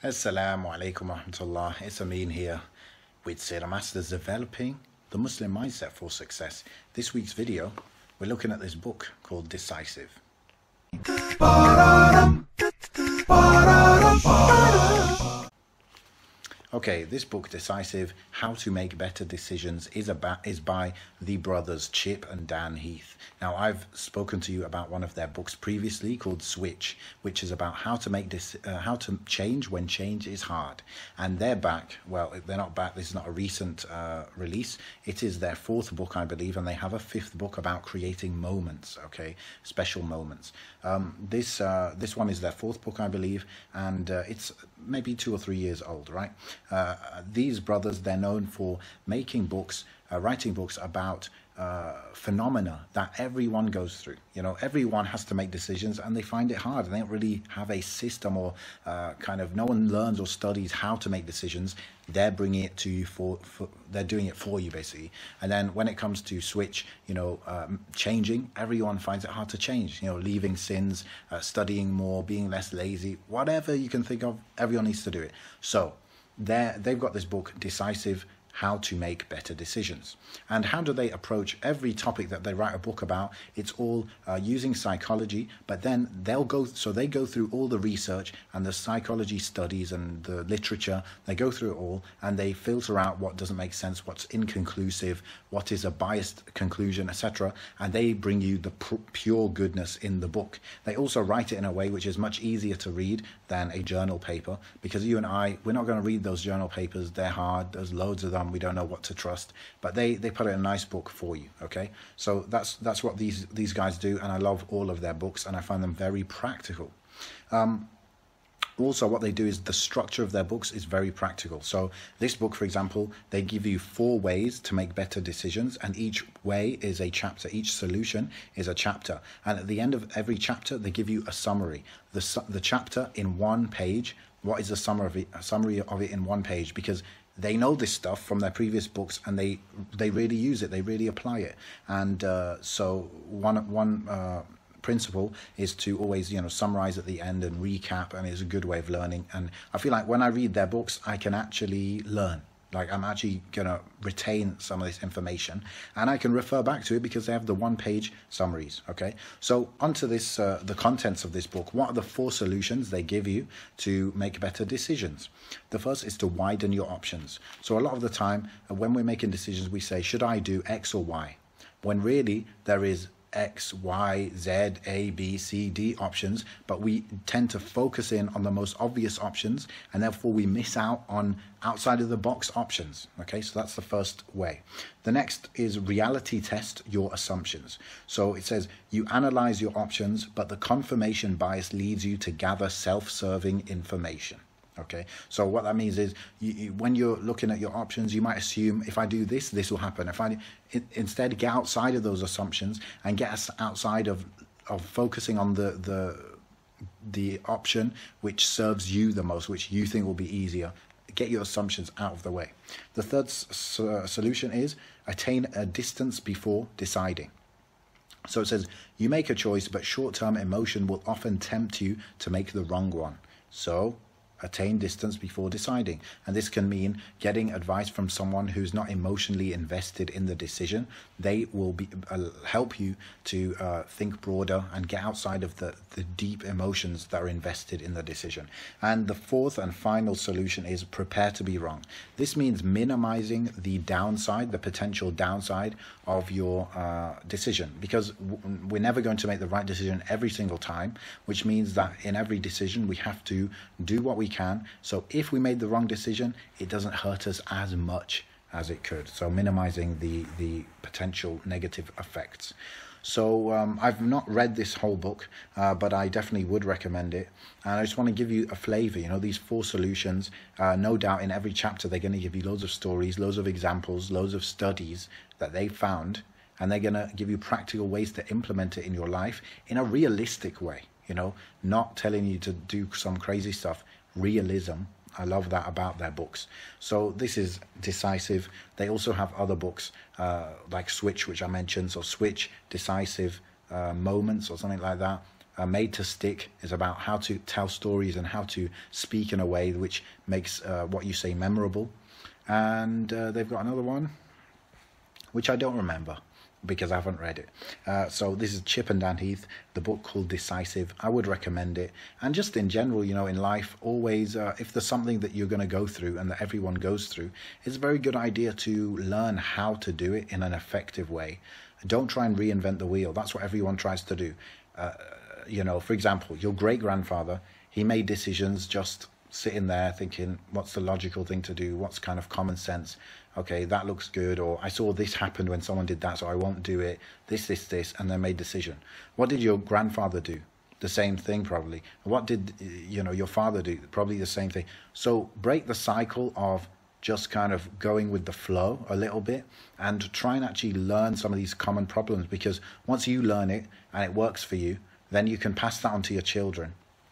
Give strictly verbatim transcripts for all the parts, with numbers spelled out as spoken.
Assalamu alaikum warahmatullah. It's Amin here with Sira Masters Developing the Muslim Mindset for Success. This week's video, we're looking at this book called Decisive. Okay, this book, Decisive, How to Make Better Decisions, is about is by the brothers Chip and Dan Heath. Now, I've spoken to you about one of their books previously called Switch, which is about how to make this, uh, how to change when change is hard. And they're back. Well, they're not back. This is not a recent uh, release. It is their fourth book, I believe, and they have a fifth book about creating moments. Okay, special moments. Um, this uh, this one is their fourth book, I believe, and uh, it's maybe two or three years old, right? Uh, these brothers, they're known for making books, uh, writing books about uh, phenomena that everyone goes through. You know, everyone has to make decisions and they find it hard. And they don't really have a system or uh, kind of, no one learns or studies how to make decisions. They're bringing it to you for, for, they're doing it for you basically. And then when it comes to switch, you know, um, changing, everyone finds it hard to change, you know, leaving sins, uh, studying more, being less lazy, whatever you can think of, everyone needs to do it. So they're, they've got this book, Decisive, How to Make Better Decisions. And how do they approach every topic that they write a book about? It's all uh, using psychology, but then they'll go, so they go through all the research and the psychology studies and the literature, they go through it all and they filter out what doesn't make sense, what's inconclusive, what is a biased conclusion, et cetera. And they bring you the pure goodness in the book. They also write it in a way which is much easier to read than a journal paper, because you and I, we're not going to read those journal papers. They're hard. There's loads of them. We don't know what to trust, but they they put it in a nice book for you. Okay, so that's that's what these these guys do, and I love all of their books, and I find them very practical. Um, Also, what they do is the structure of their books is very practical. So this book, for example, they give you four ways to make better decisions, and each way is a chapter. Each solution is a chapter. And at the end of every chapter, they give you a summary. The, the chapter in one page, what is the summary of it, a summary of it in one page? Because they know this stuff from their previous books, and they they really use it. They really apply it. And uh, so one one. Uh, principle is to always, you know, summarize at the end and recap, and it's a good way of learning. And I feel like when I read their books, I can actually learn. Like, I'm actually gonna retain some of this information, and I can refer back to it because they have the one-page summaries. Okay, so onto this, uh, the contents of this book. What are the four solutions they give you to make better decisions? The first is to widen your options. So a lot of the time, uh, when we're making decisions, we say, should I do X or Y? When really there is X, Y, Z, A, B, C, D options, but we tend to focus in on the most obvious options, and therefore we miss out on outside of the box options. Okay, so that's the first way. The next is reality test your assumptions. So it says you analyze your options, but the confirmation bias leads you to gather self-serving information. Okay, so what that means is you, you, when you're looking at your options, you might assume if I do this, this will happen. If I it, instead get outside of those assumptions and get us outside of of focusing on the the the option which serves you the most, which you think will be easier, get your assumptions out of the way. The third s uh, solution is attain a distance before deciding. So it says you make a choice, but short-term emotion will often tempt you to make the wrong one. So attain distance before deciding. And this can mean getting advice from someone who's not emotionally invested in the decision. They will be uh, help you to uh, think broader and get outside of the, the deep emotions that are invested in the decision. And the fourth and final solution is prepare to be wrong. This means minimizing the downside, the potential downside of your uh, decision, because we're never going to make the right decision every single time, which means that in every decision we have to do what we can. So if we made the wrong decision, it doesn't hurt us as much as it could. So minimizing the the potential negative effects. So um, I've not read this whole book, uh, but I definitely would recommend it. And I just want to give you a flavor. You know, these four solutions, uh, no doubt in every chapter they're going to give you loads of stories, loads of examples, loads of studies that they found, and they're going to give you practical ways to implement it in your life in a realistic way. You know, not telling you to do some crazy stuff. Realism. I love that about their books. So this is Decisive. They also have other books uh, like Switch, which I mentioned. So Switch, Decisive, uh, Moments, or something like that. Uh, Made to Stick is about how to tell stories and how to speak in a way which makes uh, what you say memorable. And uh, they've got another one, which I don't remember because I haven't read it. Uh, so this is Chip and Dan Heath, the book called Decisive. I would recommend it. And just in general, you know, in life, always, uh, if there's something that you're going to go through and that everyone goes through, it's a very good idea to learn how to do it in an effective way. Don't try and reinvent the wheel. That's what everyone tries to do. Uh, you know, for example, your great-grandfather, he made decisions just sitting there thinking, what's the logical thing to do? What's kind of common sense? Okay, that looks good. Or I saw this happen when someone did that, so I won't do it. This, this, this, and then made decision. What did your grandfather do? The same thing, probably. What did, you know, your father do? Probably the same thing. So break the cycle of just kind of going with the flow a little bit and try and actually learn some of these common problems, because once you learn it and it works for you, then you can pass that on to your children.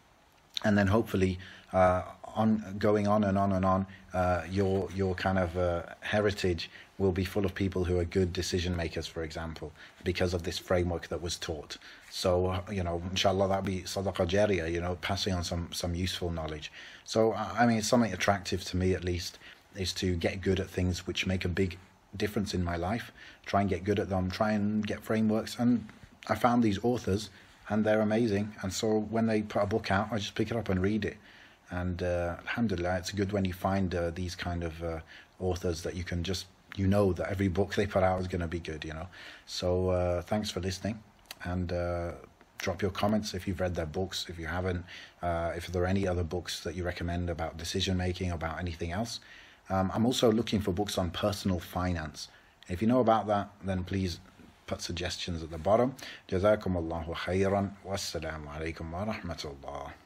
And then hopefully, uh, on going on and on and on, uh, your your kind of uh, heritage will be full of people who are good decision makers, for example, because of this framework that was taught. So, uh, you know, inshallah, that'll be sadaqah jariyah, you know, passing on some, some useful knowledge. So, I mean, it's something attractive to me, at least, is to get good at things which make a big difference in my life. Try and get good at them, try and get frameworks. And I found these authors, and they're amazing. And so when they put a book out, I just pick it up and read it. And uh, alhamdulillah, it's good when you find uh, these kind of uh, authors that you can just, you know that every book they put out is going to be good, you know. So uh, thanks for listening, and uh, drop your comments if you've read their books. If you haven't, uh, if there are any other books that you recommend about decision making, about anything else. Um, I'm also looking for books on personal finance. If you know about that, then please put suggestions at the bottom. Jazakumullahu khairan. Wassalamu alaikum wa rahmatullah.